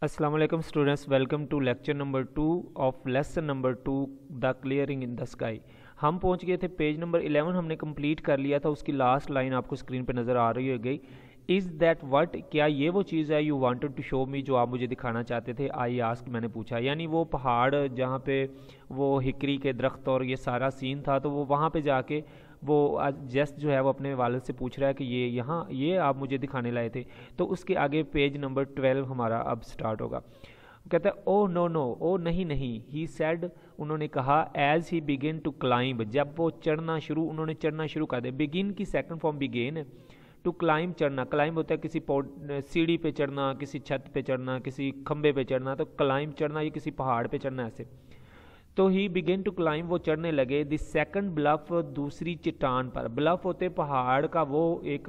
अस्सलाम वालेकुम students, welcome to lecture number 2 of lesson number 2 the clearing in the sky. हम पहुंच गए थे पेज नंबर 11, हमने कंप्लीट कर लिया था। उसकी लास्ट लाइन आपको स्क्रीन पे नज़र आ रही है गई, इज़ दैट व्हाट, क्या ये वो चीज़ है, you wanted to show me, जो आप मुझे दिखाना चाहते थे। आई आस्क, मैंने पूछा, यानी वो पहाड़ जहाँ पे वो हिकरी के दरख्त और ये सारा सीन था, तो वो वहाँ पे जाके वो जस्ट जो है वो अपने वालिद से पूछ रहा है कि ये आप मुझे दिखाने लाए थे। तो उसके आगे पेज नंबर 12 हमारा अब स्टार्ट होगा। कहता है ओ नो नो, ओ नहीं नहीं, ही सेड, उन्होंने कहा, as he begin to climb, जब वो उन्होंने चढ़ना शुरू कर दिया। बिगिन की सेकंड फॉर्म बिगेन है, टू क्लाइंब चढ़ना, क्लाइंब होता है किसी सीढ़ी पे चढ़ना, किसी छत पे चढ़ना, किसी खंबे पे चढ़ना, तो क्लाइंब चढ़ना, ये किसी पहाड़ पे चढ़ना ऐसे। तो ही बिगेन टू क्लाइंब, वो चढ़ने लगे। द सेकंड ब्लफ, दूसरी चट्टान पर। ब्लफ होते पहाड़ का वो एक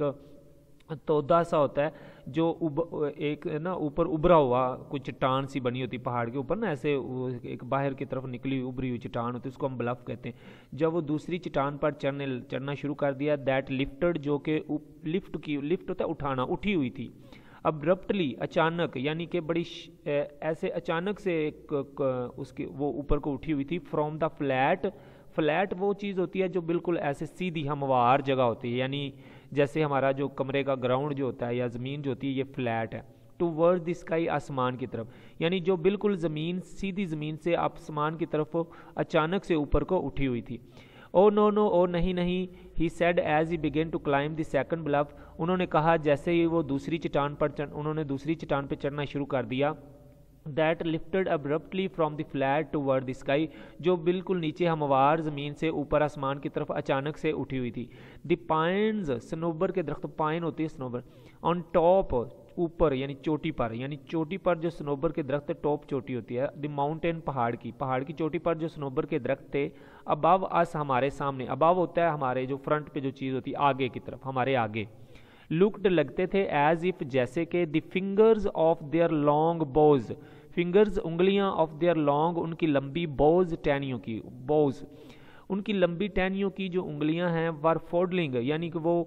तोदा सा होता है जो एक ना ऊपर उभरा हुआ कुछ चट्टान सी बनी होती पहाड़ के ऊपर ना, ऐसे एक बाहर की तरफ निकली उभरी हुई चट्टान होती है, उसको हम ब्लफ कहते हैं। जब वो दूसरी चट्टान पर चढ़ना शुरू कर दिया, दैट लिफ्टेड, जो कि लिफ्ट होता है उठाना, उठी हुई थी। अब्रप्टली, अचानक, यानी कि बड़ी ऐसे अचानक से उसके वो ऊपर को उठी हुई थी। फ्रॉम द फ्लैट, फ्लैट वो चीज़ होती है जो बिल्कुल ऐसे सीधी हमवार जगह होती है, यानी जैसे हमारा जो कमरे का ग्राउंड जो होता है या ज़मीन जो होती है, ये फ्लैट है। टू वर्ड द स्काई, आसमान की तरफ, यानी जो बिल्कुल ज़मीन, सीधी ज़मीन से आसमान की तरफ अचानक से ऊपर को उठी हुई थी। ओ नो नो, ओ नहीं नहीं, he said as he began to climb the second bluff, उन्होंने कहा जैसे ही वो उन्होंने दूसरी चट्टान पर चढ़ना शुरू कर दिया। That lifted abruptly from the flat toward the sky, जो बिल्कुल नीचे हमवार ज़मीन से ऊपर आसमान की तरफ अचानक से उठी हुई थी। द पाइन्स, सनोबर के दरख्त, पाइन होती है सनोबर। ऑन टॉप, ऊपर यानी चोटी पर, यानी चोटी पर जो सनोबर के दरख्त, टॉप चोटी होती है। द माउंटेन, पहाड़ की चोटी पर जो सनोबर के दरख्त थे। अबव अस, हमारे सामने, अबव होता है हमारे जो फ्रंट पे जो चीज़ होती है आगे की तरफ, हमारे आगे। लुक्ड, लगते थे, एज इफ, जैसे के, the fingers of their long boughs, fingers उंगलियां, ऑफ देयर लॉन्ग, उनकी लंबी, बोज टहनियों की, बोज उनकी लंबी टहनियों की जो उंगलियां हैं। वर फोडलिंग, यानी कि वो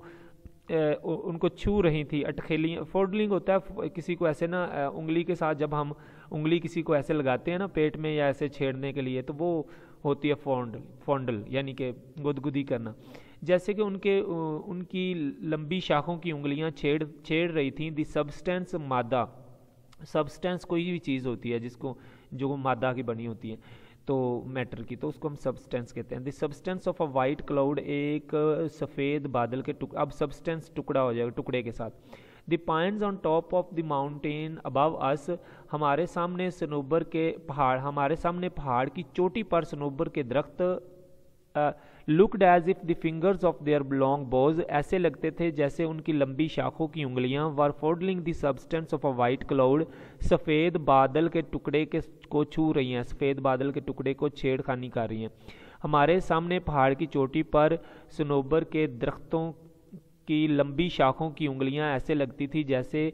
उनको छू रही थी। अटखेलियाँ, फोडलिंग होता है किसी को ऐसे ना उंगली के साथ, जब हम उंगली किसी को ऐसे लगाते हैं ना पेट में या ऐसे छेड़ने के लिए, तो वो होती है फोंडल, यानी कि गुदगुदी करना। जैसे कि उनकी लंबी शाखों की उंगलियां छेड़ रही थी। द सब्सटेंस, मादा, सब्सटेंस कोई भी चीज़ होती है जिसको जो मादा की बनी होती है, तो मैटर की, तो उसको हम सब्सटेंस कहते हैं। The substance of a white cloud, एक सफ़ेद बादल के अब सब्सटेंस टुकड़ा हो जाएगा टुकड़े के साथ। The pines on top of the mountain above us, हमारे सामने सनोबर के पहाड़, हमारे सामने पहाड़ की चोटी पर सनोबर के दरख्त। Looked as if the fingers of their long boughs, ऐसे लगते थे जैसे उनकी लंबी शाखों की उंगलियां। Were fondling the substance of a white cloud, सफ़ेद बादल के टुकड़े को छू रही हैं, सफ़ेद बादल के टुकड़े को छेड़खानी कर रही हैं। हमारे सामने पहाड़ की चोटी पर सनोबर के दरख्तों की लंबी शाखों की उंगलियां ऐसे लगती थी जैसे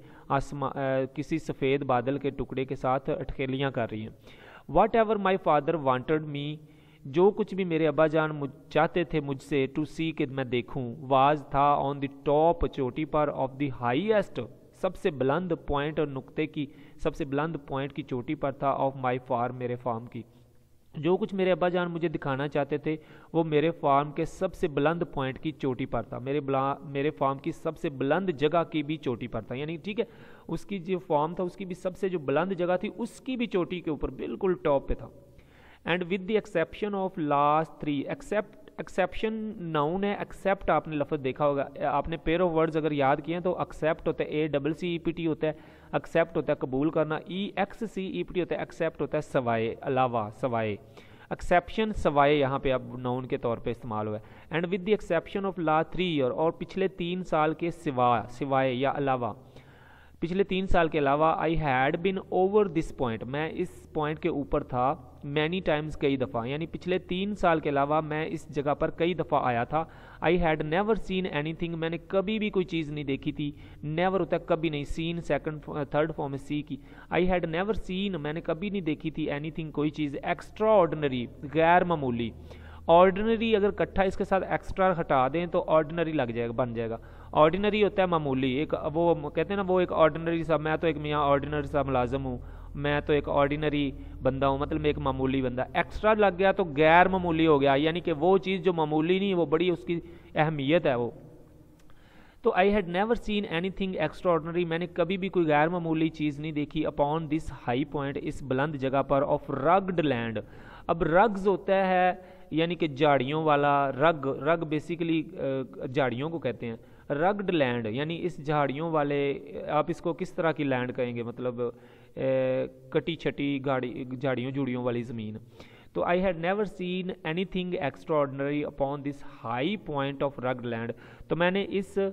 किसी सफ़ेद बादल के टुकड़े के साथ अटखेलियाँ कर रही हैं। Whatever my father wanted me, जो कुछ भी मेरे अब्बा जान चाहते थे मुझसे, टू सी, कि मैं देखूं, वाज, था, ऑन द टॉप, चोटी पर, ऑफ द हाईएस्ट, सबसे बुलंद पॉइंट, और नुक्ते की सबसे बुलंद पॉइंट की चोटी पर था, ऑफ माई फार्म, मेरे फार्म की। जो कुछ मेरे अब्बा जान मुझे दिखाना चाहते थे वो मेरे फार्म के सबसे बुलंद पॉइंट की चोटी पर था, मेरे फार्म की सबसे बुलंद जगह की भी चोटी पर था। यानी ठीक है, उसकी जो फार्म था उसकी भी सबसे जो बुलंद जगह थी उसकी भी चोटी के ऊपर बिल्कुल टॉप पे था। And with the exception of last 3, exception noun है, एक्सेप्ट आपने लफ्ज़ देखा होगा, आपने पेयर ऑफ वर्ड्स अगर याद किए हैं तो एक्सेप्ट होता है ACCEPT होता है, एक्सेप्ट होता है कबूल करना, EXCEPT होता है एक्सेप्ट होता है सवाए, अलावा, सवाए। एक्सेप्शन सवाए यहाँ पे अब नाउन के तौर पे इस्तेमाल हुआ है। And with the exception of last 3 year, और पिछले 3 साल के सिवाय या अलावा, पिछले 3 साल के अलावा, I had been over this point, मैं इस पॉइंट के ऊपर था, मैनी टाइम्स, कई दफ़ा, यानी पिछले 3 साल के अलावा मैं इस जगह पर कई दफ़ा आया था। I had never seen anything, मैंने कभी भी कोई चीज़ नहीं देखी थी। नेवर होता है कभी नहीं, सीन थर्ड फॉर्म है सी की। आई हैड नेवर सीन, मैंने कभी नहीं देखी थी, एनीथिंग, कोई चीज़, एक्स्ट्रा ऑर्डनरी, गैर मामूली। ऑर्डिनरी अगर इकट्ठा इसके साथ एक्स्ट्रा हटा दें तो ऑर्डिनरी लग जाएगा, बन जाएगा। ऑर्डिनरी होता है मामूली, एक वो कहते हैं ना, वो एक ऑर्डिनरी सा, मैं तो एक मियाँ ऑर्डिनरी सा मुलाजम हूँ, मैं तो एक ऑर्डिनरी बंदा हूँ, मतलब मैं एक मामूली बंदा। एक्स्ट्रा लग गया तो गैर मामूली हो गया, यानी कि वो चीज़ जो मामूली नहीं वो बड़ी उसकी अहमियत है वो। तो I had never seen anything extraordinary, मैंने कभी भी कोई गैर मामूली चीज़ नहीं देखी। अपॉन दिस हाई पॉइंट, इस बुलंद जगह पर, ऑफ रग्ड लैंड। अब रग्स होता है यानी कि झाड़ियों वाला, रग बेसिकली झाड़ियों को कहते हैं। रग्ड लैंड यानी इस झाड़ियों वाले, आप इसको किस तरह की लैंड कहेंगे, मतलब कटी छटी झाड़ियों जुड़ियों वाली ज़मीन। तो I had never seen anything extraordinary upon this high point of rugged land. तो मैंने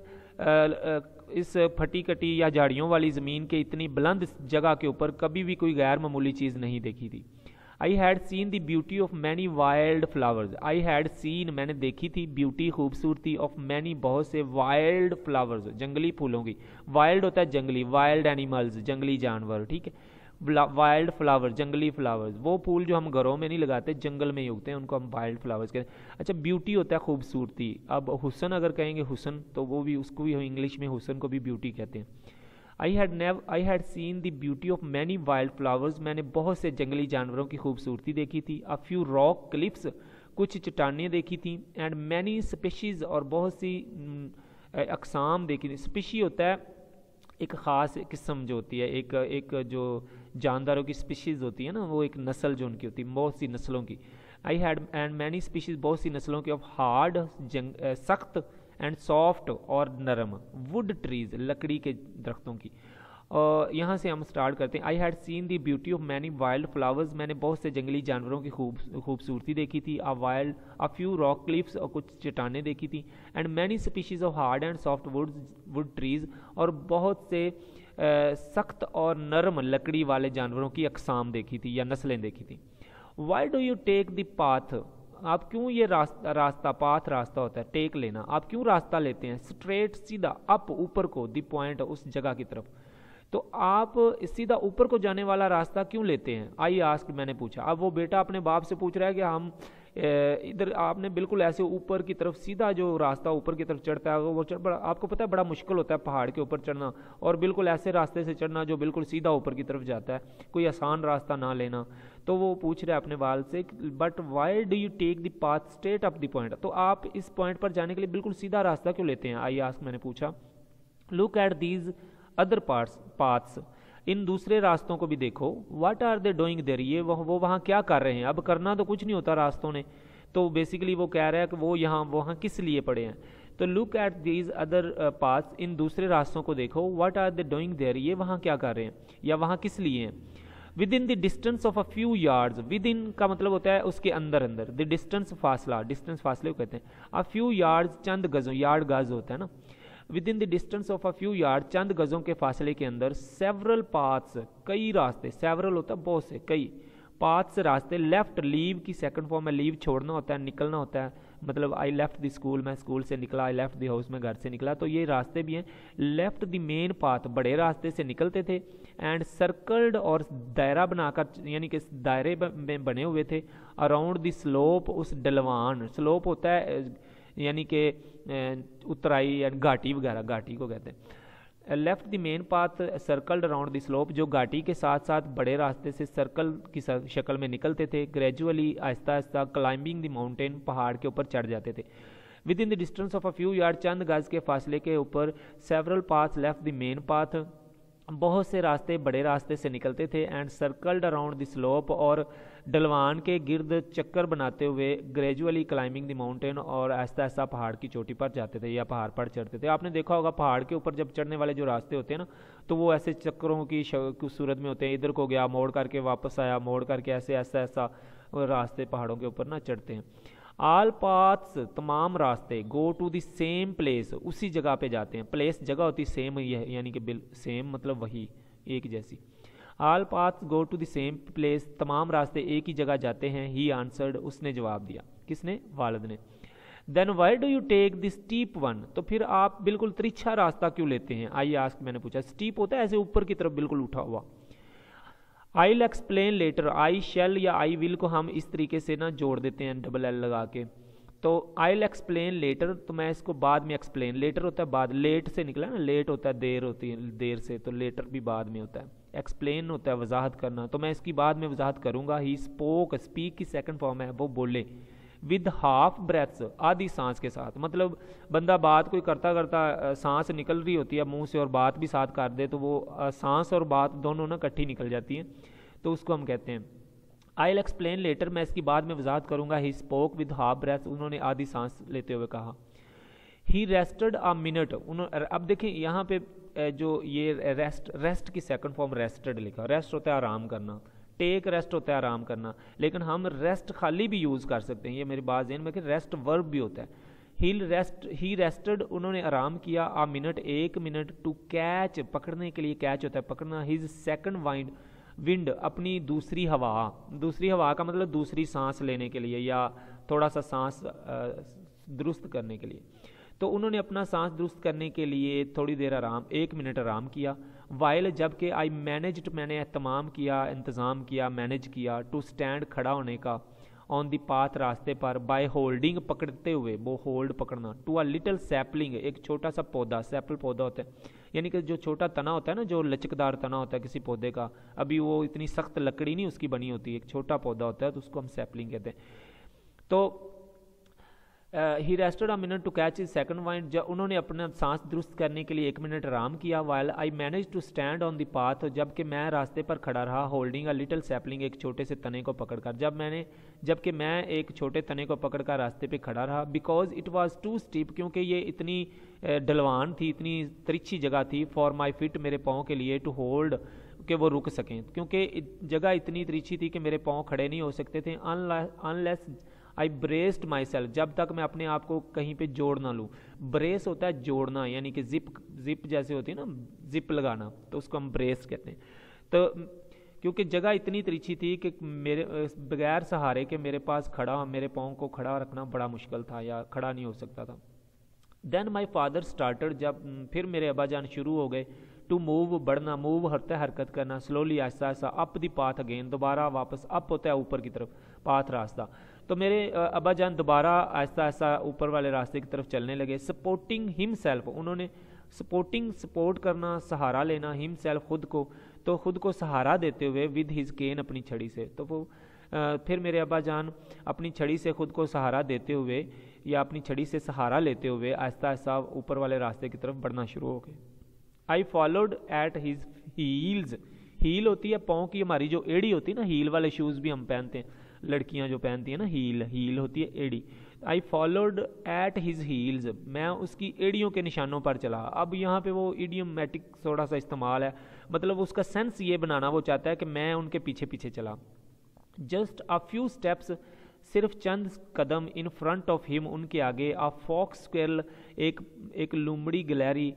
इस फटी कटी या झाड़ियों वाली ज़मीन के इतनी बुलंद जगह के ऊपर कभी भी कोई गैर मामूली चीज़ नहीं देखी थी। I had seen the beauty of many wild flowers, I had seen मैंने देखी थी, ब्यूटी खूबसूरती, ऑफ मैनी बहुत से, वाइल्ड फ्लावर्स जंगली फूलों की। वाइल्ड होता है जंगली, वाइल्ड एनिमल्स जंगली जानवर, ठीक है। वाइल्ड फ्लावर जंगली फ्लावर्स, वो फूल जो हम घरों में नहीं लगाते जंगल में ही उगते हैं, उनको हम वाइल्ड फ्लावर्स कहते हैं। अच्छा, ब्यूटी होता है खूबसूरती। अब हुसन अगर कहेंगे हुसन, तो वो भी उसको भी इंग्लिश में हुसन को भी ब्यूटी कहते हैं। I had seen the beauty of many wild flowers, मैंने बहुत से जंगली जानवरों की खूबसूरती देखी थी। अ फ्यू रॉक क्लिप्स, कुछ चट्टानें देखी थी। एंड मैनी स्पीशीज़, और बहुत सी अकसाम देखी थी। स्पीशी होता है एक ख़ास किस्म जो होती है, एक जो जानदारों की स्पीशीज़ होती है ना, वो एक नस्ल जो उनकी होती है, बहुत सी नस्लों की। I had and many species, बहुत सी नस्लों की, ऑफ हार्ड सख्त, एंड सॉफ्ट और नरम, वुड ट्रीज लकड़ी के दरख्तों की। और यहाँ से हम स्टार्ट करते हैं। I had seen the beauty of many wild flowers, मैंने बहुत से जंगली जानवरों की खूबसूरती देखी थी। अ फ्यू रॉक क्लिफ्स, और कुछ चट्टानें देखी थी। And many species of hard and soft wood trees, और बहुत से सख्त और नरम लकड़ी वाले जानवरों की अकसाम देखी थी या नस्लें देखी थी। Why do you take the path, आप क्यों ये रास्ता पाथ रास्ता होता है, टेक लेना, आप क्यों रास्ता लेते हैं, स्ट्रेट सीधा, अप ऊपर को, द पॉइंट उस जगह की तरफ। तो आप सीधा ऊपर को जाने वाला रास्ता क्यों लेते हैं, आई आस्क, मैंने पूछा। अब वो बेटा अपने बाप से पूछ रहा है कि हम इधर, आपने बिल्कुल ऐसे ऊपर की तरफ सीधा जो रास्ता ऊपर की तरफ चढ़ता है वो आपको पता है बड़ा मुश्किल होता है पहाड़ के ऊपर चढ़ना, और बिल्कुल ऐसे रास्ते से चढ़ना जो बिल्कुल सीधा ऊपर की तरफ जाता है, कोई आसान रास्ता ना लेना। तो वो पूछ रहा है अपने बाल से, but why do you take the path straight up the point, तो आप इस पॉइंट पर जाने के लिए बिल्कुल सीधा रास्ता क्यों लेते हैं, आई आस्क, मैंने पूछा। Look at these other paths, इन दूसरे रास्तों को भी देखो। What are they doing there, ये वो वहाँ क्या कर रहे हैं, अब करना तो कुछ नहीं होता रास्तों ने। तो बेसिकली वो कह रहा है कि वो वहाँ किस लिए पड़े हैं। तो look at these other paths, इन दूसरे रास्तों को देखो। What are they doing there, ये वहाँ क्या कर रहे हैं या वहाँ किस लिए हैं। Within the distance of a few yards, within का मतलब होता है उसके अंदर अंदर, द डिस्टेंस फासला, डिस्टेंस फासले को कहते हैं। अ फ्यू यार्ड्स, चंद गजों, यार्ड गज होता है ना। Within the distance of a few yard, चंद गजों के फासले के अंदर, सेवरल पाथ्स, कई रास्ते, सेवरल होता है बहुत से, कई, पाथ्स रास्ते, लेफ्ट, लीव की सेकंड फॉर्म में लीव छोड़ना होता है, निकलना होता है, मतलब आई लेफ्ट द स्कूल, मैं स्कूल से निकला, आई लेफ्ट द हाउस, मैं घर से निकला। तो ये रास्ते भी हैं। लेफ्ट द मेन पाथ, बड़े रास्ते से निकलते थे। एंड सर्कल्ड, और दायरा बनाकर यानी कि दायरे में बने हुए थे। अराउंड द स्लोप, उस ढलवान, स्लोप होता है यानी कि उतराई या घाटी वगैरह, घाटी को कहते हैं। Left the main path circled around the slope, जो घाटी के साथ साथ बड़े रास्ते से सर्कल की शक्ल में निकलते थे। Gradually, Aahista Aahista, climbing the mountain, पहाड़ के ऊपर चढ़ जाते थे। Within the distance of a few yard, चंद गज के फासले के ऊपर, several paths left the main path, बहुत से रास्ते बड़े रास्ते से निकलते थे। And circled around the slope, और ढलवान के गिर्द चक्कर बनाते हुए, ग्रेजुअली क्लाइंबिंग द माउंटेन, और आहिस्ता आहिस्ता पहाड़ की चोटी पर जाते थे या पहाड़ पर चढ़ते थे। आपने देखा होगा पहाड़ के ऊपर जब चढ़ने वाले जो रास्ते होते हैं ना, तो वो ऐसे चक्करों की सूरत में होते हैं, इधर को गया, मोड़ करके वापस आया, मोड़ करके ऐसे ऐसा रास्ते पहाड़ों के ऊपर ना चढ़ते हैं। आल पाथ्स, तमाम रास्ते, go to the same place, उसी जगह पे जाते हैं। प्लेस जगह होती सेम, यानी कि सेम मतलब वही, एक जैसी। All paths go to the same place, तमाम रास्ते एक ही जगह जाते हैं। ही आंसर्ड, उसने जवाब दिया, किसने, वालिद ने। Then why do you take the steep one, तो फिर आप बिल्कुल तिरछा रास्ता क्यों लेते हैं, आई आस्क, मैंने पूछा। स्टीप होता है ऐसे ऊपर की तरफ बिल्कुल उठा हुआ। I will explain later, I shall या आई विल को हम इस तरीके से ना जोड़ देते हैं डबल एल लगा के। तो आई विल एक्सप्लेन लेटर, तो मैं इसको बाद में एक्सप्लेन, लेटर होता है बाद, लेट से निकला ना, लेट होता है देर होती है, देर से, तो लेटर भी बाद में होता है, एक्सप्लेन होता है वजाहत करना, तो मैं इसकी बाद में वजाहत करूँगा। ही स्पोक, स्पीक की सेकंड फॉर्म है वो बोले, विद हाफ ब्रेथ्स, आधी सांस के साथ। मतलब बंदा बात कोई करता करता सांस निकल रही होती है मुंह से और बात भी साथ कर दे तो वो सांस और बात दोनों ना इकट्ठी निकल जाती हैं, तो उसको हम कहते हैं। आई विल एक्सप्लेन लेटर, मैं इसकी बाद में वजाहत करूँगा। He spoke with half breath, उन्होंने आधी सांस लेते हुए कहा। ही रेस्टेड अ मिनट, उन्होंने, अब देखें यहाँ पे जो ये रेस्ट की सेकंड फॉर्म रेस्टेड लिखा, रेस्ट होता है आराम करना, टेक रेस्ट होता है आराम करना, लेकिन हम रेस्ट खाली भी यूज़ कर सकते हैं, ये मेरी बात ज़हन में कि रेस्ट वर्ब भी होता है। ही रेस्टेड, उन्होंने आराम किया, आ मिनट, एक मिनट, टू कैच, पकड़ने के लिए, कैच होता है पकड़ना, हिज सेकंड विंड, अपनी दूसरी हवा का मतलब दूसरी सांस लेने के लिए या थोड़ा सा सांस दुरुस्त करने के लिए। तो उन्होंने अपना सांस दुरुस्त करने के लिए थोड़ी देर आराम, 1 मिनट आराम किया। वाइल, जबकि आई मैनेज्ड, मैंने एहतमाम किया, इंतज़ाम किया, मैनेज किया, टू स्टैंड, खड़ा होने का, ऑन द पाथ, रास्ते पर, बाय होल्डिंग, पकड़ते हुए, वो होल्ड पकड़ना, टू अ लिटिल सैपलिंग, एक छोटा सा पौधा, सैपल पौधा होता है यानी कि जो छोटा तना होता है ना, जो लचकदार तना होता है किसी पौधे का, अभी वो इतनी सख्त लकड़ी नहीं उसकी बनी होती, एक छोटा पौधा होता है तो उसको हम सैपलिंग कहते हैं। तो he rested a minute to catch his second wind, जब उन्होंने अपना सांस दुरुस्त करने के लिए 1 मिनट आराम किया। While I manage to stand on the path, जबकि मैं रास्ते पर खड़ा रहा, होल्डिंग अ लिटिल सैपलिंग, एक छोटे से तने को पकड़कर, जबकि मैं एक छोटे तने को पकड़कर रास्ते पे खड़ा रहा। Because it was too steep, क्योंकि ये इतनी ढलवान थी, इतनी तिरछी जगह थी, फॉर माई फिट, मेरे पाँव के लिए, टू होल्ड, कि वो रुक सकें, क्योंकि जगह इतनी तिरछी थी कि मेरे पाँव खड़े नहीं हो सकते थे। Unless I braced myself, जब तक मैं अपने आप को कहीं पे जोड़ ना लूँ। ब्रेस होता है जोड़ना, यानी कि जिप जैसे होती है ना, जिप लगाना, तो उसको हम ब्रेस कहते हैं। तो क्योंकि जगह इतनी तिरछी थी कि मेरे बगैर सहारे के मेरे पाँव को खड़ा रखना बड़ा मुश्किल था या खड़ा नहीं हो सकता था। देन माई फादर स्टार्टेड, जब फिर मेरे अब्बाजान शुरू हो गए, टू मूव, बढ़ना, मूव होता है हरकत करना, slowly, Aahista Aahista, up the path again, दोबारा वापस, अप होता है ऊपर की तरफ, पाथ रास्ता, तो मेरे अब्बाजान दोबारा आहिस्ता आहिस्ता ऊपर वाले रास्ते की तरफ चलने लगे। सपोर्टिंग हिमसेल्फ, उन्होंने सपोर्ट करना, सहारा लेना, हिमसेल्फ, खुद को, तो खुद को सहारा देते हुए, विद हिज केन, अपनी छड़ी से। तो वो फिर मेरे अब्बाजान अपनी छड़ी से खुद को सहारा देते हुए या अपनी छड़ी से सहारा लेते हुए आहिस्ता आहिस्ता ऊपर वाले रास्ते की तरफ बढ़ना शुरू हो गए। I followed at his heels, heel होती है पाँव की, हमारी जो एड़ी होती है ना, हील वाले शूज़ भी हम पहनते हैं, लड़कियां जो पहनती हैं ना, हील होती है एड़ी। I followed at his heels, मैं उसकी एड़ियों के निशानों पर चला। अब यहाँ पे वो इडियोमेटिक थोड़ा सा इस्तेमाल है, मतलब उसका सेंस ये बनाना वो चाहता है कि मैं उनके पीछे पीछे चला। जस्ट अ फ्यू स्टेप्स, सिर्फ चंद कदम, इन फ्रंट ऑफ हिम, उनके आगे, अ फॉक्स स्क्वेल, एक लुमड़ी गिलहरी,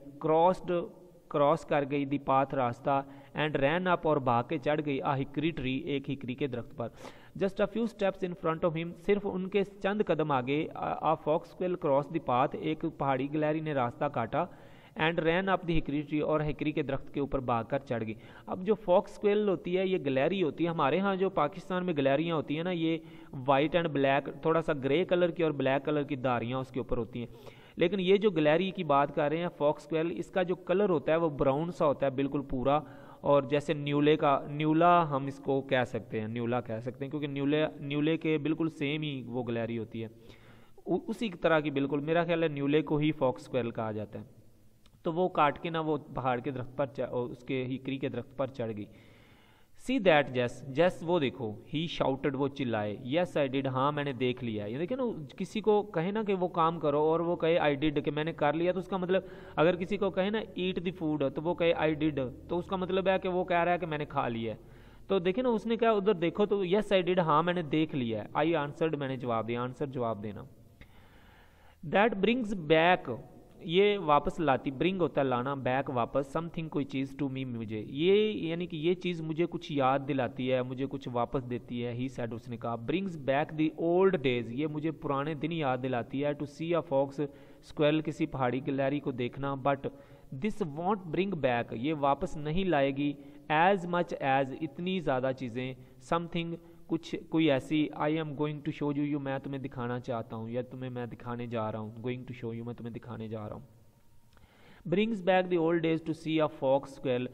क्रॉस कर गई दी पाथ रास्ता, एंड रैन अप, और भाग के चढ़ गई, आ हिकरी ट्री, एक हिकरी के दरख्त पर। Just a few steps in front of him, सिर्फ उनके चंद कदम आगे, a fox squirrel cross the path, एक पहाड़ी गिलहरी ने रास्ता काटा, and ran up the hickory tree, और हिकरी के दरख्त के ऊपर भाग कर चढ़ गई। अब जो फॉक्स स्क्वेल होती है, ये गिलहरी होती है, हमारे यहाँ जो पाकिस्तान में गिलहरियाँ होती हैं ना, ये वाइट एंड ब्लैक, थोड़ा सा ग्रे कलर की और ब्लैक कलर की धारियाँ उसके ऊपर होती हैं, लेकिन ये जो गिलहरी की बात कर रहे हैं फॉक्स स्क्वेल, इसका जो कलर होता है वो ब्राउन सा होता है बिल्कुल पूरा, और जैसे न्यूला हम इसको कह सकते हैं, न्यूला कह सकते हैं, क्योंकि न्यूले के बिल्कुल सेम ही वो गिलहरी होती है, उसी तरह की बिल्कुल, मेरा ख्याल है न्यूले को ही फॉक्स स्क्वेल कहा जाता है। तो वो काट के ना वो पहाड़ के दरख्त पर, उसके हिकरी के दरख्त पर चढ़ गई। सी दैट जैस वो देखो, ही शाउटेड, वो चिल्लाए, येस आई डिड, हाँ मैंने देख लिया। ये देखिए ना, किसी को कहे ना कि वो काम करो और वो कहे आई डिड, कि मैंने कर लिया, तो उसका मतलब, अगर किसी को कहे ना ईट द फूड, तो वो कहे आई डिड, तो उसका मतलब है कि वो कह रहा है कि मैंने खा लिया है। तो देखिए ना, उसने क्या उधर देखो तो येस आई डिड, हाँ मैंने देख लिया है, आई आंसर्ड, मैंने जवाब दिया, आंसर जवाब देना। दैट ब्रिंग्स बैक, ये वापस लाती, ब्रिंग होता है लाना, बैक वापस, समथिंग कोई चीज़, टू मी मुझे, ये यानी कि ये चीज़ मुझे कुछ याद दिलाती है, मुझे कुछ वापस देती है। ही सेड, उसने कहा, brings back the old days, ये मुझे पुराने दिन याद दिलाती है। To see a fox squirrel, किसी पहाड़ी गिलहरी को देखना, but this won't bring back, ये वापस नहीं लाएगी, एज मच एज, इतनी ज़्यादा चीज़ें, समथिंग कोई ऐसी, I am going to show you, मैं तुम्हें दिखाना चाहता हूँ, या मैं दिखाने जा रहा हूँ, गोइंग टू शो यू, मैं तुम्हें दिखाने जा रहा हूँ। Brings back the old days to see a fox squirrel,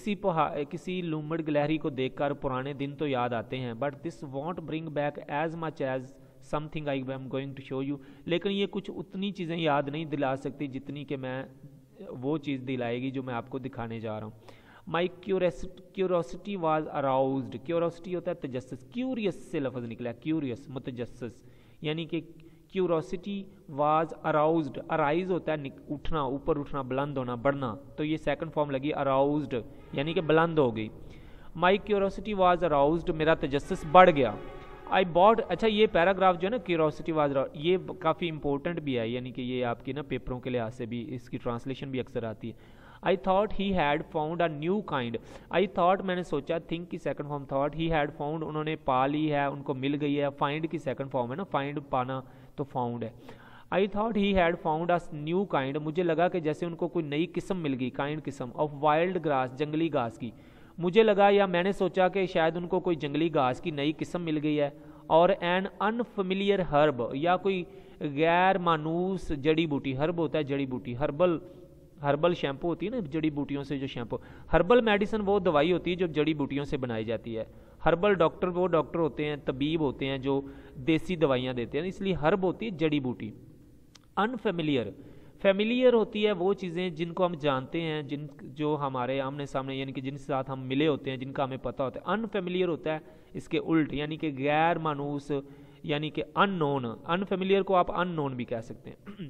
किसी लूमड़ गिलहरी को देखकर पुराने दिन तो याद आते हैं, but this won't bring back as much as something I am going to show you, लेकिन ये कुछ उतनी चीज़ें याद नहीं दिला सकती जितनी कि मैं वो चीज़ दिलाएगी जो मैं आपको दिखाने जा रहा हूँ। My curiosity was aroused, curiosity होता है तजस्सुस, क्यूरियस से लफ्ज़ निकला, क्यूरियस मुतजस्सस, यानी कि क्यूरोसिटी वाज अराउज्ड, अराइज होता है उठना, ऊपर उठना, बुलंद होना, बढ़ना, तो ये सेकंड फॉर्म लगी अराउज्ड, यानी कि बुलंद हो गई। माई क्यूरोसिटी वाज अराउज्ड, मेरा तजस्सुस बढ़ गया। आई बॉट, अच्छा ये पैराग्राफ जो है ना क्यूरोसिटी वाज, ये काफ़ी इंपॉर्टेंट भी है, यानी कि ये आपकी ना पेपरों के लिहाज से भी इसकी ट्रांसलेशन भी अक्सर आती है। I thought he had found a new kind, I thought मैंने सोचा, थिंक की second form thought, he had found उन्होंने पा ली है, उनको मिल गई है, फाइंड की सेकंड फॉर्म है ना, फाइंड पाना तो फाउंड है। I thought he had found a new kind, मुझे लगा कि जैसे उनको कोई नई किस्म मिल गई, काइंड किस्म ऑफ वाइल्ड ग्रास, जंगली घास की, मुझे लगा या मैंने सोचा कि शायद उनको कोई जंगली घास की नई किस्म मिल गई है, और एन अनफेमिलियर हर्ब, या कोई गैर मानूस जड़ी बूटी, हर्ब होता है जड़ी बूटी, हर्बल शैम्पू होती है ना, जड़ी बूटियों से जो शैम्पू, हर्बल मेडिसिन वो दवाई होती है जो जड़ी बूटियों से बनाई जाती है, हर्बल डॉक्टर वो डॉक्टर होते हैं, तबीब होते हैं जो देसी दवाइयाँ देते हैं, इसलिए हर्ब होती है जड़ी बूटी। अनफेमिलियर, फेमिलियर होती है वो चीज़ें जिनको हम जानते हैं, जो हमारे आमने सामने, यानी कि जिनके साथ हम मिले होते हैं, जिनका हमें पता होता है। अनफेमिलियर होता है इसके उल्ट, यानी कि गैर मानूस, यानी कि अननोन, अनफेमिलियर को आप अननोन भी कह सकते हैं।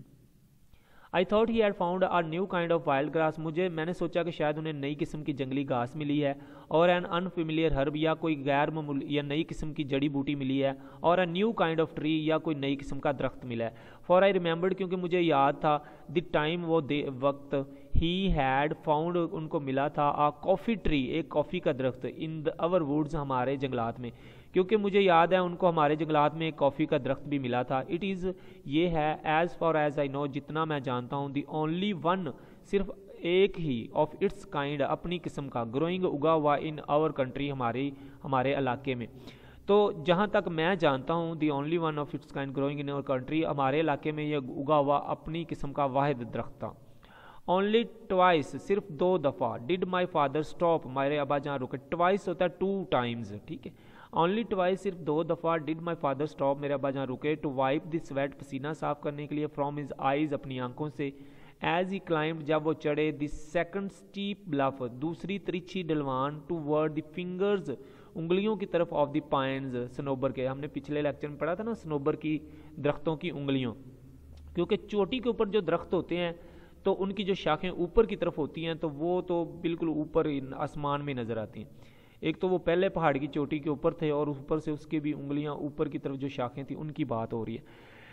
I thought he had found a new kind of wild grass, मैंने सोचा कि शायद उन्हें नई किस्म की जंगली घास मिली है, और एन अनफेमिलियर हर्ब, या कोई गैर मामूली या नई किस्म की जड़ी बूटी मिली है, और a new kind of tree, या कोई नई किस्म का दरख्त मिला है। फॉर आई रिमेंबर्ड, क्योंकि मुझे याद था, द टाइम वो वक्त, ही हैड फाउंड उनको मिला था, आ कॉफ़ी ट्री, एक कॉफ़ी का दरख्त, इन द अवर वुड्स, हमारे जंगलात में, क्योंकि मुझे याद है उनको हमारे जंगलात में एक कॉफ़ी का दरख्त भी मिला था। इट इज़, ये है, as far as I know, जितना मैं जानता हूँ, दी ओनली वन, सिर्फ एक ही, ऑफ इट्स काइंड, अपनी किस्म का, ग्रोइंग, उगा हुआ, इन आवर कंट्री, हमारे इलाके में। तो जहाँ तक मैं जानता हूँ, the only one of its kind growing in our country, हमारे इलाके में ये उगा हुआ अपनी किस्म का वाहिद दरख्त था। ओनली ट्वाइस, सिर्फ 2 दफ़ा, डिड माई फादर स्टॉप, मेरे अब्बा जहाँ रुके, ट्वाइस होता है 2 टाइम्स, ठीक है, ओनली ट्वाइस, सिर्फ 2 दफ़ा, डिड माई फादर स्टॉप, मेरे अब्बा जहाँ रुके, टू वाइप द स्वेट, पसीना साफ करने के लिए, फ्रॉम हिज आइज़, अपनी आंखों से, एज ही क्लाइंब, जब वो चढ़े, द सेकंड स्टीप ब्लफ, दूसरी तिरछी ढलवान, टू वर्ड द फिंगर्स, उंगलियों की तरफ, ऑफ द पाइन्स, सनोबर के, हमने पिछले लेक्चर में पढ़ा था ना, सनोबर की दरख्तों की उंगलियों, क्योंकि चोटी के ऊपर जो दरख्त होते हैं तो उनकी जो शाखें ऊपर की तरफ होती हैं, तो वो तो बिल्कुल ऊपर आसमान में नज़र आती हैं। एक तो वो पहले पहाड़ की चोटी के ऊपर थे, और ऊपर से उसके भी उंगलियां ऊपर की तरफ जो शाखें थी उनकी बात हो रही है।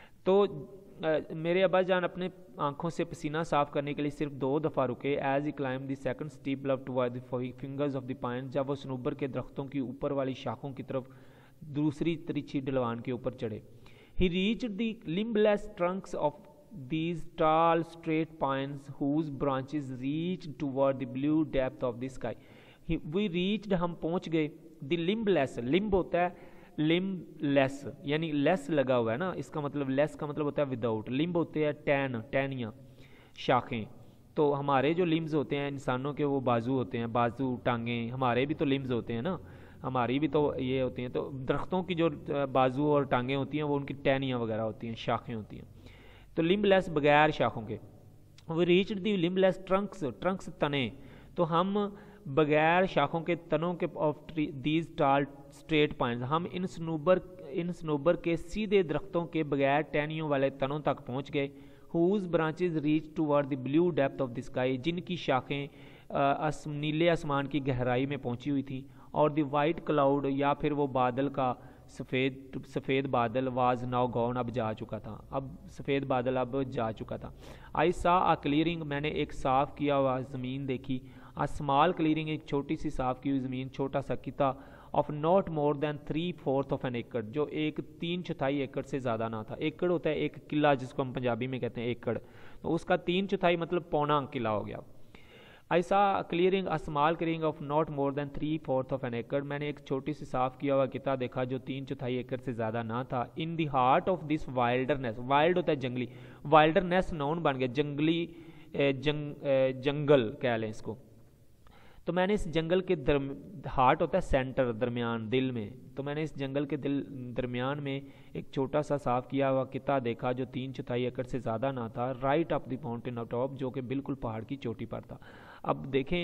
तो मेरे अब्बा जान अपने आंखों से पसीना साफ करने के लिए सिर्फ 2 दफ़ा रुके, as he climbed the second steep love to the fingers of the pine, जब वो सनूबर के दरख्तों की ऊपर वाली शाखों की तरफ दूसरी तिरछी ढलवान के ऊपर चढ़े। He reached the limbless trunks of these tall straight pines whose branches reached toward the blue depth of the sky. We reached, हम पहुंच गए, the limbless, limb होता है limbless, यानी लेस लगा हुआ है ना, इसका मतलब लेस का मतलब होता है विदाउट, लिम्ब होते हैं टहनियाँ, शाखें। तो हमारे जो लिम्स होते हैं इंसानों के, वो बाजू होते हैं, बाजू, टांगें, हमारे भी तो लिम्स होते हैं ना, हमारी भी तो ये होती हैं। तो दरख्तों की जो बाजू और टांगें होती हैं वो उनकी टहनियाँ वगैरह होती हैं, शाखें होती हैं। तो लिम्बलेस, बगैर शाखों के। वो reached the limbless trunks, trunks तने, तो हम बगैर शाखों के तनों के, of these tall straight pines, हम इन सनोबर के सीधे दरख्तों के बगैर टहनियों वाले तनों तक पहुंच गए। Whose branches reach toward the blue depth of the sky, जिनकी शाखें नीले आसमान की गहराई में पहुंची हुई थी। और द वाइट क्लाउड, या फिर वो बादल का सफ़ेद बादल, वाज नाउ गॉन, अब जा चुका था, अब सफ़ेद बादल अब जा चुका था। आई सा आ क्लियरिंग, मैंने एक साफ़ किया हुआ ज़मीन देखी। आ स्मॉल क्लियरिंग, एक छोटी सी साफ़ की हुई ज़मीन, छोटा सा किता, of not more than 3/4 of an acre, जो एक 3/4 एकड़ से ज़्यादा ना था। एकड़ होता है एक किला, जिसको हम पंजाबी में कहते हैं एकड़, तो उसका 3/4 मतलब पौना किला हो गया। I saw clearing a small clearing of not more than 3/4 of an acre, मैंने एक छोटी सी साफ किया हुआ किता देखा जो 3/4 एकड़ से ज़्यादा ना था। In the heart of this wilderness, wild होता है जंगली, वाइल्डरनेस नाउन बन गया, जंगल कह लें इसको। तो मैंने इस जंगल के हार्ट होता है सेंटर, दरमियान, दिल में, तो मैंने इस जंगल के दरमियान में एक छोटा सा साफ़ किया हुआ किता देखा जो 3/4 एकड़ से ज़्यादा ना था, right up the mountain of top, जो कि बिल्कुल पहाड़ की चोटी पर था। अब देखें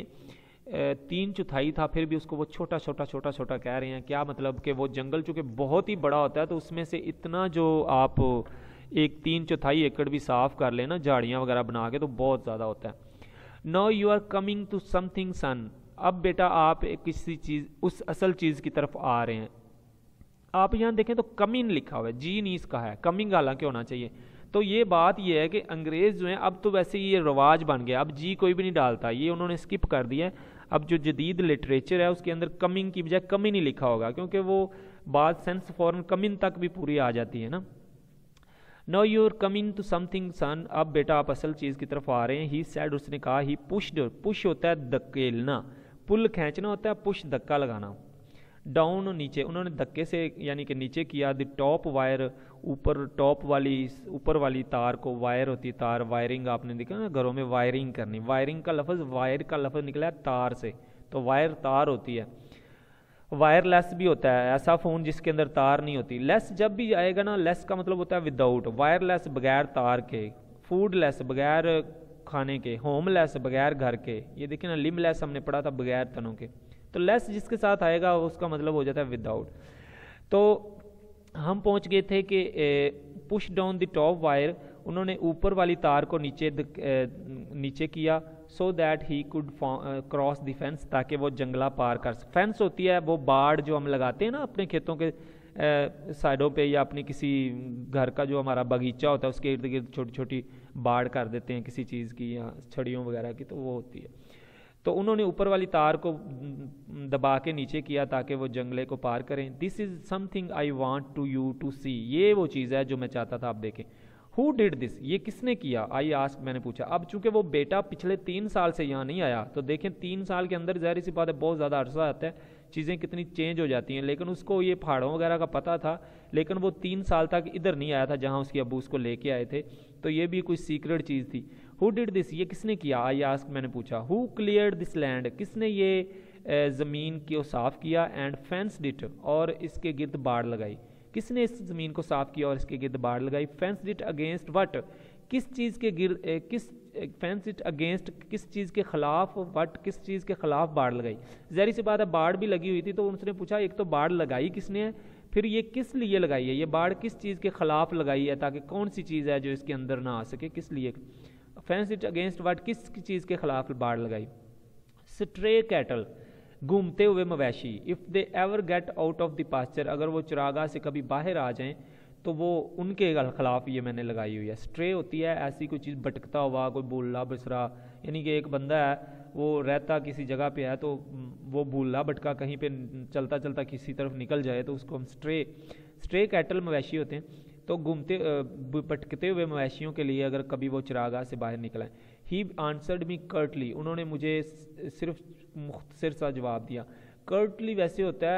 3/4 था, फिर भी उसको वो छोटा छोटा कह रहे हैं। क्या मतलब कि वो जंगल चूँकि बहुत ही बड़ा होता है तो उसमें से इतना जो आप एक 3/4 एकड़ भी साफ़ कर लें ना झाड़ियाँ वगैरह बना के, तो बहुत ज़्यादा होता है। No you are coming to something son, अब बेटा आप किसी चीज़, उस असल चीज़ की तरफ आ रहे हैं। आप यहाँ देखें तो कमिंग लिखा हुआ है, जी नहीं इसका है, कमिंग हालांकि होना चाहिए। तो ये बात ये है कि अंग्रेज़ जो हैं अब तो वैसे ये रवाज बन गया, अब जी कोई भी नहीं डालता, ये उन्होंने स्किप कर दिया है। अब जो जदीद लिटरेचर है उसके अंदर कमिंग की बजाय कमी नहीं लिखा होगा, क्योंकि वो बात सेंस फॉरन कमिंग तक भी पूरी आ जाती है ना। No you are coming to something son, अब बेटा आप असल चीज़ की तरफ आ रहे हैं। ही सैड, उसने कहा। ही पुश्ड, पुश होता है धकेलना, पुल खींचना होता है, पुश धक्का लगाना। डाउन नीचे, उन्होंने धक्के से यानी कि नीचे किया। द टॉप वायर, ऊपर टॉप वाली, ऊपर वाली तार को, वायर होती है तार, वायरिंग आपने देखा ना घरों में वायरिंग करनी, वायरिंग का लफ्ज़, वायर का लफ्ज़ निकला है तार से, तो वायर तार होती है। वायरलेस भी होता है ऐसा फ़ोन जिसके अंदर तार नहीं होती। लेस जब भी आएगा ना, लेस का मतलब होता है विदाउट, वायरलेस बगैर तार के, फूडलेस बगैर खाने के, होमलेस बगैर घर के, ये देखिए ना लिमलेस हमने पढ़ा था बगैर तनों के, तो लेस जिसके साथ आएगा उसका मतलब हो जाता है विदाउट। तो हम पहुंच गए थे कि push down the top wire, उन्होंने ऊपर वाली तार को नीचे किया, so that he could cross the fence, ताकि वो जंगला पार कर। फेंस होती है वो बाड़ जो हम लगाते हैं ना अपने खेतों के साइडों पे, या अपनी किसी घर का जो हमारा बगीचा होता है उसके इर्द गिर्द छोटी छोटी बाड़ कर देते हैं किसी चीज़ की या छड़ियों वगैरह की, तो वो होती है। तो उन्होंने ऊपर वाली तार को दबा के नीचे किया ताकि वो जंगले को पार करें। This is something I want to you to see, ये वो चीज़ है जो मैं चाहता था आप देखें। हु डिड दिस, ये किसने किया, आई आस्क, मैंने पूछा। अब चूंकि वो बेटा पिछले 3 साल से यहाँ नहीं आया, तो देखें 3 साल के अंदर ज़ाहिर सी बात है बहुत ज़्यादा अरसा आता है, चीज़ें कितनी चेंज हो जाती हैं। लेकिन उसको ये पहाड़ों वगैरह का पता था, लेकिन वो 3 साल तक इधर नहीं आया था जहाँ उसके अब्बू उसको लेके आए थे, तो ये भी कोई सीक्रेट चीज़ थी। हु डिड दिस, ये किसने किया, आई आस्क, मैंने पूछा। हु क्लियर्ड दिस लैंड, किसने ये ज़मीन को साफ़ किया, एंड फेंस्ड इट, और इसके गिर्द बाड़ लगाई। किसने इस ज़मीन को साफ़ किया और इसके गिर्द बाड़ लगाई। फेंस्ड इट अगेंस्ट वट, किस चीज़ के गिर्द, किस फेंस इट अगेंस्ट, किस चीज़ के ख़िलाफ़, वट किस चीज़ के ख़िलाफ़ बाड़ लगाई। ज़ाहिर सी बात है बाड़ भी लगी हुई थी, तो उनसे पूछा एक तो बाड़ लगाई किसने है, फिर ये किस लिए लगाई है, ये बाड़ किस चीज़ के ख़िलाफ़ लगाई है, ताकि कौन सी चीज़ है जो इसके अंदर ना आ सके, किस लिए। फेंस इट अगेंस्ट वट, किस चीज़ के ख़िलाफ़ बाड़ लगाई। स्ट्रे कैटल, घूमते हुए मवेशी, if they ever get out of the pasture, अगर वो चरागाह से कभी बाहर आ जाएं तो वो उनके खिलाफ ये मैंने लगाई हुई है। स्ट्रे होती है ऐसी कोई चीज़ भटकता हुआ, कोई भूला बसरा, यानी कि एक बंदा है वो रहता किसी जगह पे है, तो वो भूला भटका कहीं पे चलता चलता किसी तरफ निकल जाए तो उसको हम स्ट्रे कैटल मवेशी होते हैं। तो घूमते भटकते हुए मवेशियों के लिए अगर कभी वो चरागाह से बाहर निकला। ही आंसर्ड मी कर्टली, उन्होंने मुझे सिर्फ मुख्तसर सा जवाब दिया। कर्टली वैसे होता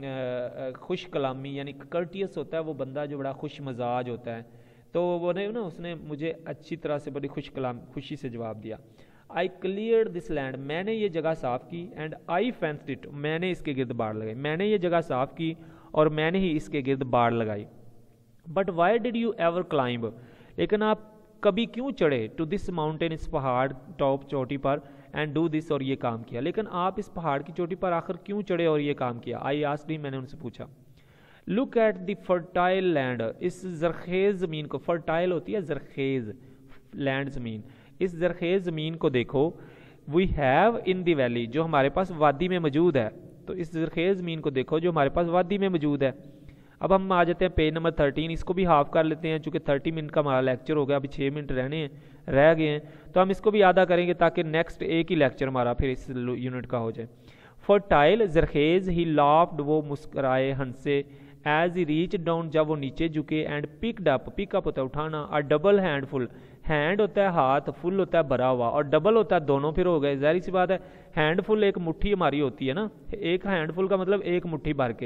है खुश कलामी, यानी कर्टियस होता है वो बंदा जो बड़ा खुश मजाज होता है, तो वो ने ना उसने मुझे अच्छी तरह से बड़ी खुशी से जवाब दिया। आई क्लियर्ड दिस लैंड, मैंने ये जगह साफ़ की, एंड आई फेंस्ड इट, मैंने इसके गिर्द बाड़ लगाई। मैंने ये जगह साफ़ की और मैंने ही इसके गिर्द बाड़ लगाई। But why did you ever climb, लेकिन आप कभी क्यों चढ़े, टू दिस माउंटेन, इस पहाड़ टॉप चोटी पर, एंड डू दिस, और ये काम किया। लेकिन आप इस पहाड़ की चोटी पर आखिर क्यों चढ़े और ये काम किया। आई आस्क्ड हिम, मैंने उनसे पूछा। Look at the fertile land, इस जरखेज़ ज़मीन को, फर्टाइल होती है जरखेज़ लैंड ज़मीन, इस जरखेज़ ज़मीन को देखो। We have in the valley, जो हमारे पास वादी में मौजूद है, तो इस जरखेज़ ज़मीन को देखो जो हमारे पास वादी में मौजूद है। अब हम आ जाते हैं पेज नंबर 13, इसको भी हाफ कर लेते हैं चूँकि 30 मिनट का हमारा लेक्चर हो गया, अभी 6 मिनट रह गए हैं, तो हम इसको भी आधा करेंगे ताकि नेक्स्ट एक ही लेक्चर हमारा फिर इस यूनिट का हो जाए। फर्टाइल जरखेज़, ही लाफ्ड, वो मुस्कराए हंसे, एज ही रीच डाउन, जब वो नीचे झुके, एंड पिकड अप, पिकअप होता है उठाना, और डबल हैंडफुल, हैंड होता है हाथ, फुल होता है भरा हुआ, और डबल होता है दोनों फिर हो गए। जाहिर सी बात है हैंडफुल एक मुट्ठी हमारी होती है ना, एक हैंडफुल का मतलब एक मुट्ठी भर के,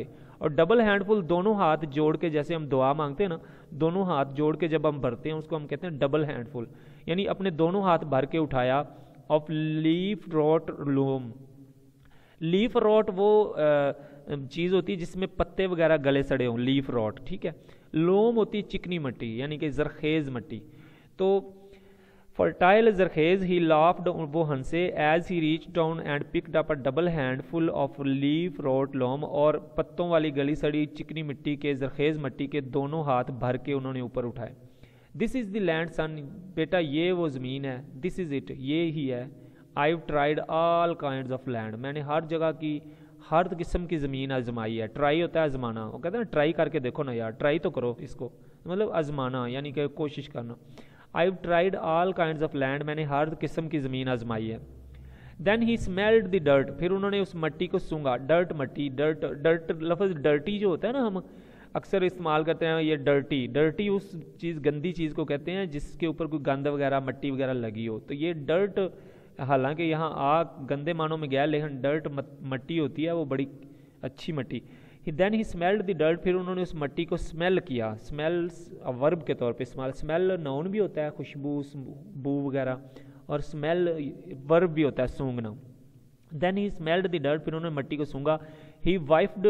और डबल हैंडफुल दोनों हाथ जोड़ के, जैसे हम दुआ मांगते हैं ना, दोनों हाथ जोड़ के जब हम भरते हैं उसको हम कहते हैं डबल हैंडफुल, यानी अपने दोनों हाथ भर के उठाया। Of leaf rot loam, leaf rot वो चीज़ होती है जिसमें पत्ते वगैरह गले सड़े हों, लीफ रॉट, ठीक है। लोम होती है चिकनी मिट्टी, यानी कि जरखेज़ मिट्टी। तो फर्टाइल जरखेज़ ही लाफ्ड, वो हंसे, as he reach down and picked up a double handful of leaf rot loam, और पत्तों वाली गली सड़ी चिकनी मिट्टी के, जरखेज़ मिट्टी के दोनों हाथ भर के उन्होंने ऊपर उठाए। This is the land son, बेटा ये वो ज़मीन है, दिस इज़ इट, ये ही है। I tried all kind of land, मैंने हर जगह की, हर किस्म की ज़मीन आजमाई है। ट्राई होता है आजमाना, वो कहते हैं ना ट्राई करके देखो ना यार, ट्राई तो करो इसको, मतलब आजमाना यानी कि कोशिश करना। I tried all kind of land, मैंने हर किस्म की ज़मीन आजमाई है। Then he smelled the dirt, फिर उन्होंने उस मिट्टी को सूंघा। डर्ट मिट्टी, डर्ट, डर्ट लफ्ज़ डर्टी जो होता है ना, हम अक्सर इस्तेमाल करते हैं ये डर्टी, डर्टी उस चीज़, गंदी चीज़ को कहते हैं जिसके ऊपर कोई गंद वगैरह मिट्टी वगैरह लगी हो। तो ये डर्ट, हालांकि यहाँ गंदे मानों में गया, लेकिन डर्ट मिट्टी होती है, वो बड़ी अच्छी मिट्टी। Then he smelled the dirt, फिर उन्होंने उस मिट्टी को स्मेल किया। स्मेल वर्ब के तौर पे इस्तेमाल, स्मेल नाउन भी होता है, खुशबू, बू वगैरह, और स्मेल वर्ब भी होता है, सूंघना। Then he smelled the dirt, फिर उन्होंने मिट्टी को सूंघा। ही वाइफ्ड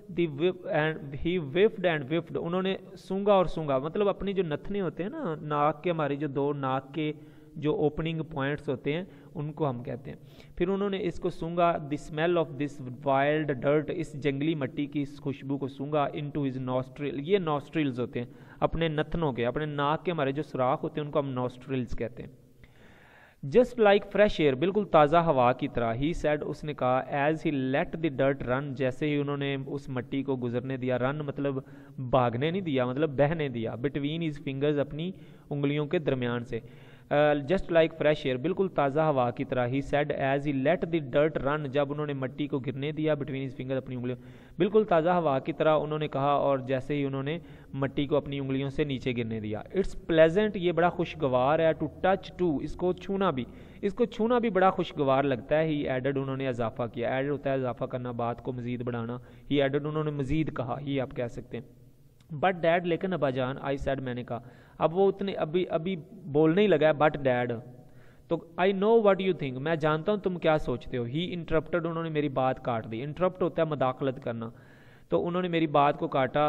ही विफ्ड एंड विफ्ड, उन्होंने सूंघा और सूंघा, मतलब अपनी जो नथने होते हैं ना नाक के, हमारी जो दो नाक के जो ओपनिंग पॉइंट्स होते हैं उनको हम कहते हैं। फिर उन्होंने इसको सूंघा, the smell of this wild dirt, इस जंगली मिट्टी की इस खुशबू को सूंघा। इनटू हिज नॉस्ट्रिल, ये नॉस्ट्रिल्स होते हैं अपने नथनों के, अपने नाक के हमारे जो सुराख होते हैं उनको हम नॉस्ट्रिल्स कहते हैं। जस्ट लाइक फ्रेश एयर, बिल्कुल ताज़ा हवा की तरह। ही सैड, उसने कहा, as he let the dirt run, जैसे ही उन्होंने उस मिट्टी को गुजरने दिया। रन मतलब भागने नहीं दिया, मतलब बहने दिया। बिटवीन हिज फिंगर्स, अपनी उंगलियों के दरमियान से। जस्ट लाइक फ्रेश एयर, बिल्कुल ताज़ा हवा की तरह। He said as he let the dirt run, जब उन्होंने मिट्टी को गिरने दिया। बिटवीन हिज फिंगर्स, अपनी उंगलियों, बिल्कुल ताज़ा हवा की तरह उन्होंने कहा, और जैसे ही उन्होंने मिट्टी को अपनी उंगलियों से नीचे गिरने दिया। इट्स प्लेजेंट, ये बड़ा खुशगवार है। टू टच, टू इसको छूना भी, इसको छूना भी बड़ा खुशगवार लगता है। ही एडेड, उन्होंने इजाफा किया। एडेड होता है इजाफा करना, बात को मजीद बढ़ाना। ही एडेड, उन्होंने मजीद कहा, ये आप कह सकते हैं। बट डैड, लेकिन अब्बाजान। आई सैड, मैंने कहा। अब वो उतने अभी बोलने ही लगा है, बट डैड। तो I know what you think, मैं जानता हूँ तुम क्या सोचते हो। ही इंटरप्टेड, उन्होंने मेरी बात काट दी। इंटरप्ट होता है मदाखलत करना, तो उन्होंने मेरी बात को काटा।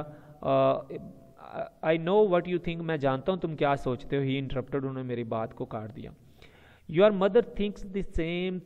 I know what you think, मैं जानता हूँ तुम क्या सोचते हो। ही इंटरप्टेड, उन्होंने मेरी बात को काट दिया। Your mother thinks the same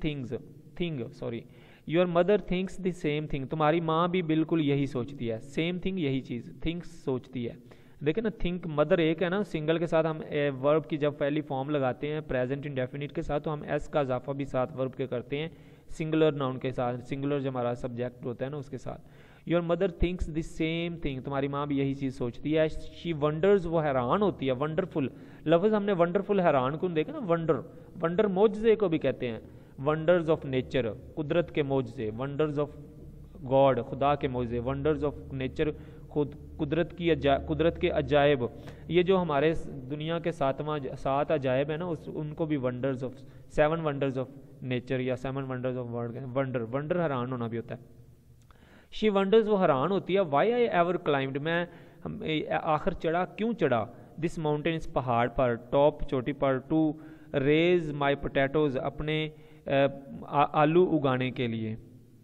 your mother thinks the same thing, तुम्हारी माँ भी बिल्कुल यही सोचती है। सेम थिंग, यही चीज़, थिंक्स सोचती है। देखिए ना, थिंक मदर एक है ना, सिंगल के साथ हम वर्ब की जब पहली फॉर्म लगाते हैं प्रेजेंट इंडेफिनिट के साथ, तो हम एस का इजाफा भी साथ वर्ब के करते हैं सिंगुलर नाउन के साथ, सिंगुलर जो हमारा सब्जेक्ट होता है ना उसके साथ। Your mother thinks the same thing, तुम्हारी माँ भी यही चीज़ सोचती है। शी वंडर्स, वो हैरान होती है। वंडरफुल लफ्ज़ हमने वंडरफुल हैरान को देखा ना, वंडर मोजज़े को भी कहते हैं। वंडर्स ऑफ नेचर, कुदरत के मोजज़े। वंडर्स ऑफ गॉड, खुदा के मोजज़े। वंडर्स ऑफ नेचर, खुद कुदरत के अजायब। ये जो हमारे दुनिया के 7 अजायब है ना, उनको भी wonders of, 7 wonders of nature या 7 वंडर्स ऑफ वर्ल्ड। वंडर हैरान होना भी होता है। शी वंडर्स, वो हैरान होती है। वाई आई एवर क्लाइंब्ड, मैं आखिर चढ़ा, क्यों चढ़ा। दिस माउंटेन, इस पहाड़ पर, टॉप चोटी पर। टू रेज माई पोटैटोज, अपने आलू उगाने के लिए।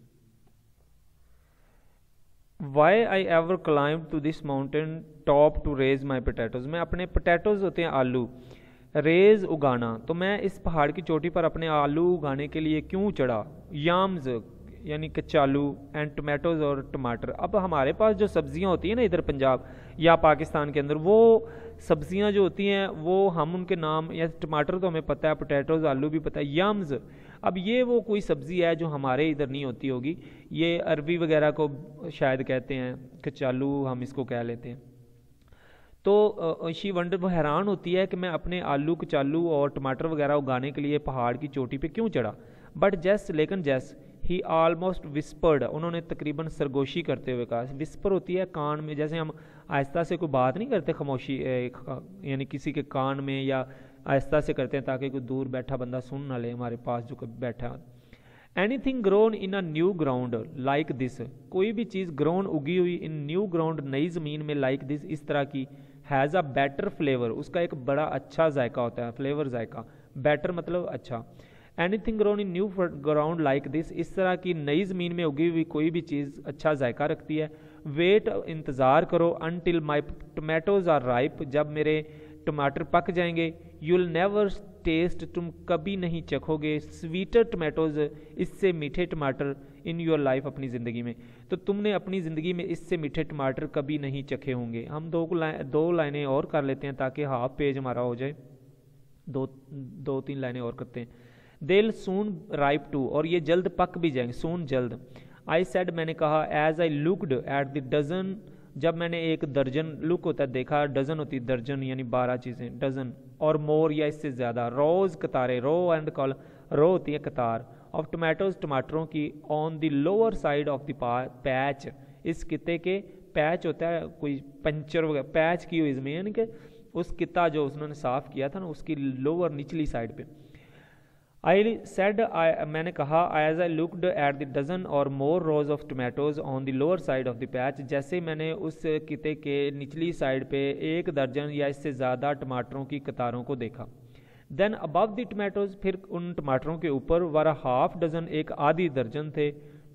Why I ever climb to this mountain top to raise my potatoes, मैं अपने पोटैटोज होते हैं आलू, रेज उगाना, तो मैं इस पहाड़ की चोटी पर अपने आलू उगाने के लिए क्यों चढ़ा। याम्स यानी कच्चालू, एंड टमाटोज, और टमाटर। अब हमारे पास जो सब्जियां होती हैं ना इधर पंजाब या पाकिस्तान के अंदर, वो सब्जियां जो होती हैं वो हम उनके नाम, या टमाटर तो हमें पता है, पोटैटोज आलू भी पता है, यम्स। अब ये वो कोई सब्ज़ी है जो हमारे इधर नहीं होती होगी, ये अरबी वगैरह को शायद कहते हैं, कचालू हम इसको कह लेते हैं। तो शी वंडर, वो हैरान होती है कि मैं अपने आलू, कचालू और टमाटर वगैरह उगाने के लिए पहाड़ की चोटी पे क्यों चढ़ा। बट जैस, लेकिन जैस, ही आलमोस्ट विस्पर्ड, उन्होंने तकरीबन सरगोशी करते हुए कहा। विस्पर होती है कान में, जैसे हम आहिस्ता से कोई बात नहीं करते, खामोशी यानी किसी के कान में, या आहिस्ता से करते हैं ताकि कोई दूर बैठा बंदा सुन ना ले हमारे पास जो बैठा। Anything grown in a new ground like this, कोई भी चीज़ ग्रोन उगी हुई इन न्यू ग्राउंड नई ज़मीन में लाइक दिस इस तरह की, हैज़ अ बेटर फ्लेवर, उसका एक बड़ा अच्छा जायका होता है, फ्लेवर जायका, बेटर मतलब अच्छा। Anything grown in new ground like this, इस तरह की नई ज़मीन में उगी हुई कोई भी चीज़ अच्छा जायका रखती है। वेट इंतज़ार करो until my tomatoes are ripe, जब मेरे टमाटर पक जाएंगे। यूल नेवर टेस्ट, तुम कभी नहीं चखोगे स्वीटर टमाटोज, इससे मीठे टमाटर इन योर लाइफ, अपनी ज़िंदगी में। तो तुमने अपनी ज़िंदगी में इससे मीठे टमाटर कभी नहीं चखे होंगे। हम दो लाइनें और कर लेते हैं ताकि हाफ पेज हमारा हो जाए, दो तीन लाइनें और करते हैं। देल सून राइप टू, और ये जल्द पक भी जाएंगे, सून जल्द। आई सेड, मैंने कहा, as I looked at the dozen, जब मैंने एक दर्जन, लुक होता है देखा, डजन होती है दर्जन यानी 12 चीज़ें, डजन और मोर या इससे ज़्यादा, रोज़ कतारें, रो एंड कॉल, रो होती है कतार, ऑफ टमाटोज टमाटरों की, on the lower side of the patch, इस किते के, पैच होता है कोई पंचर वगैरह, पैच की हुई ज़मीन यानी कि उस किता जो उन्होंने साफ़ किया था ना उसकी लोअर निचली साइड पे। आई सेड, मैंने कहा, as I looked at the dozen और more rows of tomatoes on the lower side of the patch, जैसे मैंने उस किते के निचली साइड पे एक दर्जन या इससे ज़्यादा टमाटरों की कतारों को देखा। देन अबव द टमाटोज, फिर उन टमाटरों के ऊपर, वर हाफ डजन, एक आधी दर्जन थे,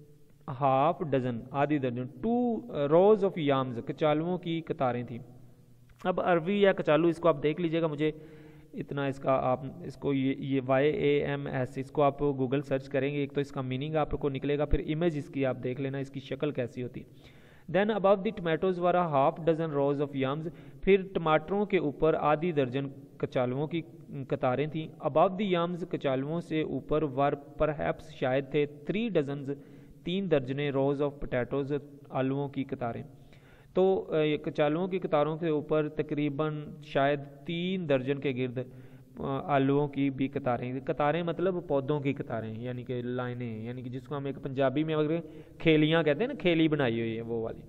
हाफ डजन आधी दर्जन, 2 रोज ऑफ याम्स, कचालुओं की कतारें थी। अब अरवी या कचालू इसको आप देख लीजिएगा, मुझे इतना इसका आप इसको ये YAMS, इसको आप गूगल सर्च करेंगे, एक तो इसका मीनिंग आपको निकलेगा, फिर इमेज इसकी आप देख लेना इसकी शक्ल कैसी होती। Then above the tomatoes were half dozen rows of yams, फिर टमाटरों के ऊपर आधी दर्जन कचालुओं की कतारें थीं। अबव द याम्स, कचालुओं से ऊपर, वर परहैप्स शायद थे, 3 डजन 3 दर्जने रोज ऑफ पोटैटोज, आलुओं की कतारें। तो कचालुओं की कतारों के ऊपर तकरीबन शायद 3 दर्जन के गिर्द आलुओं की भी कतारें, कतारें मतलब पौधों की कतारें यानी कि लाइनें, यानी कि जिसको हम एक पंजाबी में अगर खेलियाँ कहते हैं ना, खेली बनाई हुई है वो वाली।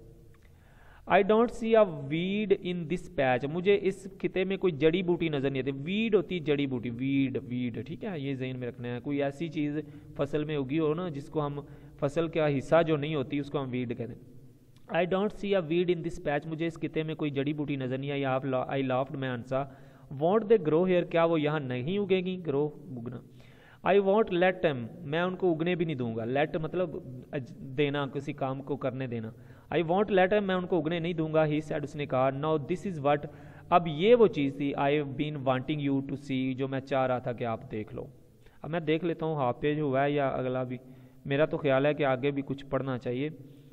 I don't see a weed in this patch, मुझे इस खिते में कोई जड़ी बूटी नज़र नहीं आती। वीड होती जड़ी बूटी, वीड, ठीक है, ये ज़हन में रखना है। कोई ऐसी चीज़ फसल में उगी हो ना जिसको हम, फसल का हिस्सा जो नहीं होती उसको हम वीड कहते हैं। I don't see a weed in this patch, मुझे इस किते में कोई जड़ी बूटी नज़र नहीं आई। आई लाफ्ड, मैं हंसा। वॉन्ट दे ग्रो हेयर, क्या वो यहाँ नहीं उगेगी, grow Ugna. I won't let M, मैं उनको उगने भी नहीं दूंगा, लेट मतलब देना, किसी काम को करने देना। आई वॉन्ट लेट एम, मैं उनको उगने नहीं दूंगा। ही सेड, उसने कहा, नाउ दिस इज़ वट, अब ये वो चीज़ थी, I have been wanting you to see, जो मैं चाह रहा था कि आप देख लो। अब मैं देख लेता हूँ हाफ पेज हुआ है या अगला भी, मेरा तो ख्याल है कि आगे भी कुछ पढ़ना चाहिए।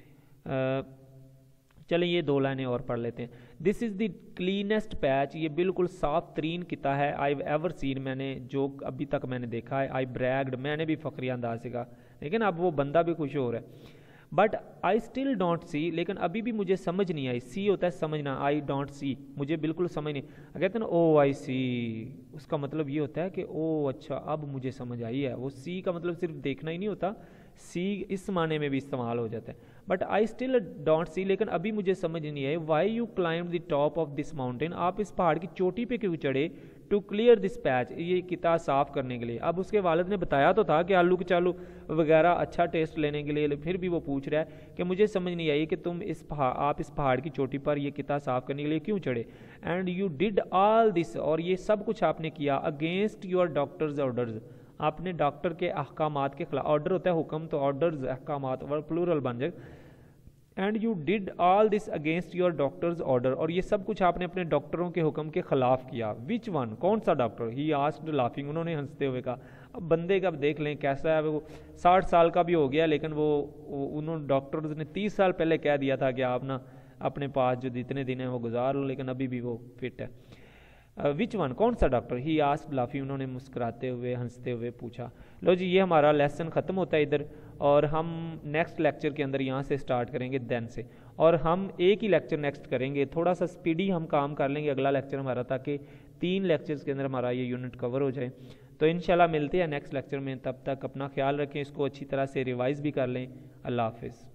चलें ये 2 लाइनें और पढ़ लेते हैं। This is the cleanest patch, ये बिल्कुल साफ तरीन किता है। आई एवर सीन, मैंने जो अभी तक मैंने देखा है। आई ब्रैग्ड, मैंने भी फ़ख्रिया अंदाज से कहा, लेकिन अब वो बंदा भी खुश हो रहा है। But I still don't see, लेकिन अभी भी मुझे समझ नहीं आई। सी होता है समझना, आई डोंट सी, मुझे बिल्कुल समझ नहीं। कहते हैं ना ओ आई सी, उसका मतलब ये होता है कि ओ अच्छा अब मुझे समझ आई है। वो सी का मतलब सिर्फ देखना ही नहीं होता, सी इस माने में भी इस्तेमाल हो जाता है। But I still don't see, लेकिन अभी मुझे समझ नहीं आई। Why you climb the top of this mountain, आप इस पहाड़ की चोटी पे क्यों चढ़े। टू क्लियर दिस पैच, ये किता साफ़ करने के लिए। अब उसके वालिद ने बताया तो था कि आलू कचालू वगैरह अच्छा टेस्ट लेने के लिए, फिर भी वो पूछ रहा है कि मुझे समझ नहीं आई कि तुम आप इस पहाड़ की चोटी पर ये किता साफ़ करने के लिए क्यों चढ़े। And you did all this, और ये सब कुछ आपने किया अगेंस्ट योर डॉक्टर्स ऑर्डर्स, आपने डॉक्टर के अहकामात के खिलाफ। ऑर्डर होता है हुक्म, तो ऑर्डर्स अहकामात प्लूरल बन जाए। And you did all this against your doctor's order, और ये सब कुछ आपने अपने डॉक्टरों के हुक्म के खिलाफ किया। विच वन, कौन सा डॉक्टर। ही आस्क्ड लाफिंग, उन्होंने हंसते हुए कहा। अब बंदे का देख लें कैसा है, वो 60 साल का भी हो गया, लेकिन वो उन्होंने डॉक्टर्स ने 30 साल पहले कह दिया था कि आप ना अपने पास जो जितने दिन हैं वो गुजार लो, लेकिन अभी भी वो फिट है। विच वन, कौन सा डॉक्टर। ही आस्क्ड लाफिंग, उन्होंने मुस्कुराते हुए हंसते हुए पूछा। लो जी, ये हमारा लेसन ख़त्म होता है इधर, और हम नेक्स्ट लेक्चर के अंदर यहाँ से स्टार्ट करेंगे देन से, और हम एक ही लेक्चर नेक्स्ट करेंगे। थोड़ा सा स्पीडी हम काम कर लेंगे अगला लेक्चर हमारा, ताकि 3 लेक्चर्स के अंदर हमारा ये यूनिट कवर हो जाए। तो इंशाल्लाह मिलते हैं नेक्स्ट लेक्चर में, तब तक अपना ख्याल रखें, इसको अच्छी तरह से रिवाइज़ भी कर लें। अल्लाह हाफिज़।